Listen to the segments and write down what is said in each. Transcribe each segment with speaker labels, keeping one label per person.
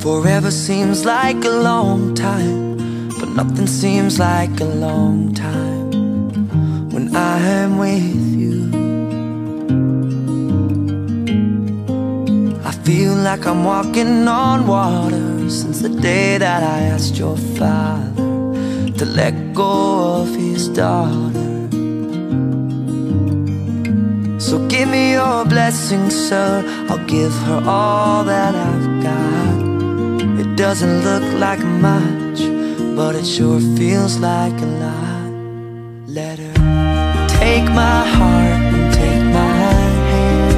Speaker 1: Forever seems like a long time, but nothing seems like a long time when I am with you. I feel like I'm walking on water since the day that I asked your father to let go of his daughter. So give me your blessing, sir, I'll give her all that I've got. It doesn't look like much, but it sure feels like a lot. Let her take my heart and take my hand.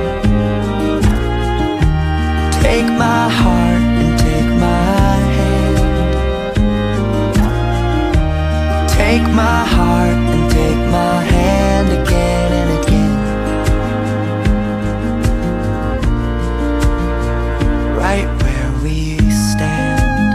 Speaker 1: Take my heart and take my hand. Take my heart and take my hand again and again. Right where we stand.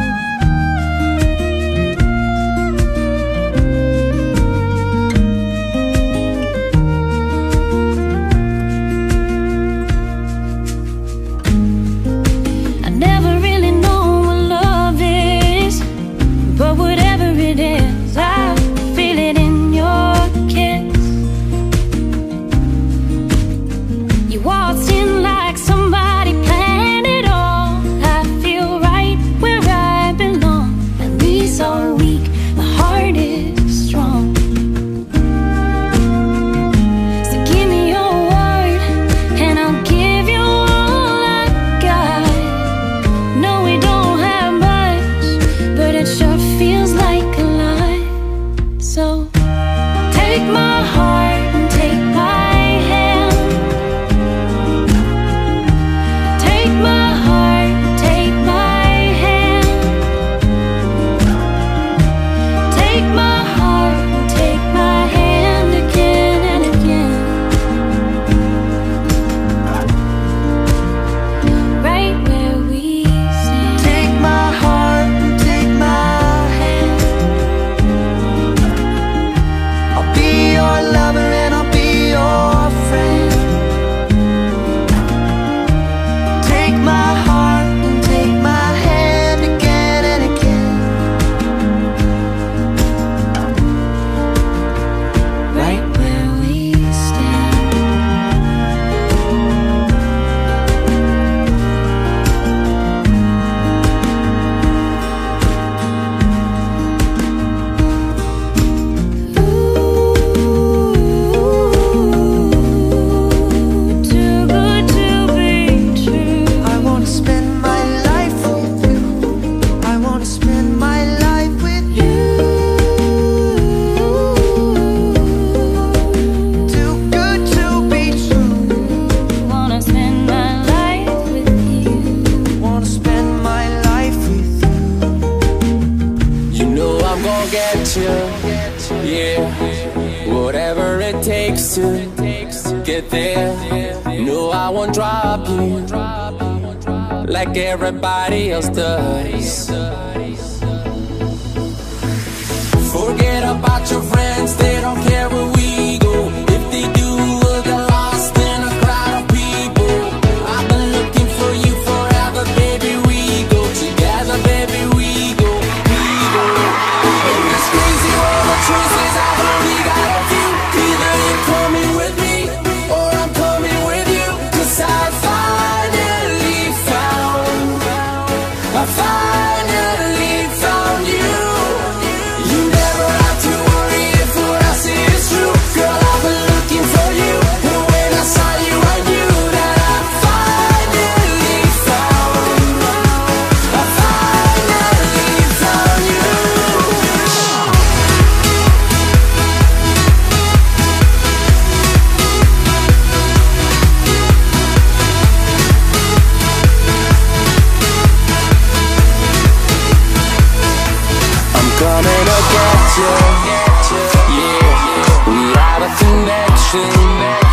Speaker 2: I never really know what love is, but whatever it is, I feel it in your kiss. You waltzed in like somebody planned it all. I feel right where I belong. My knees are weak, my heart is strong. So give me your word and I'll give you all I got. No, we don't have much, but it sure feels like a lot. So take my heart and take my hand. Take my heart and take my hand. Take my heart and take my hand again and again. Right where we stand.
Speaker 1: Take my heart and take my hand. I'll be your lover and I'll be your friend. Take my heart and take my hand again and again.
Speaker 2: Right where we stand. Ooh, too good to be true.
Speaker 1: I wanna spend my life with you. I wanna spend my life with you. Too good to be true.
Speaker 2: Wanna spend my life with you.
Speaker 1: Wanna spend my life with you.
Speaker 3: You know I'm gonna get you, yeah. Whatever it takes to get there. No, I won't drop you like everybody else does. Forget about your friends, they don't care where we go. If they do, we'll get lost in a crowd of people. I've been looking for you forever, baby. We go together, baby. We go, we go. In this crazy world of choices, I've only got a few. Either you're coming with me or I'm coming with you. 'Cause I finally found you. You never have to worry if what I say is true. Girl, I've been looking for you. And when I saw you, I knew that I finally found you. I'm coming to get you. Yeah, we have a connection.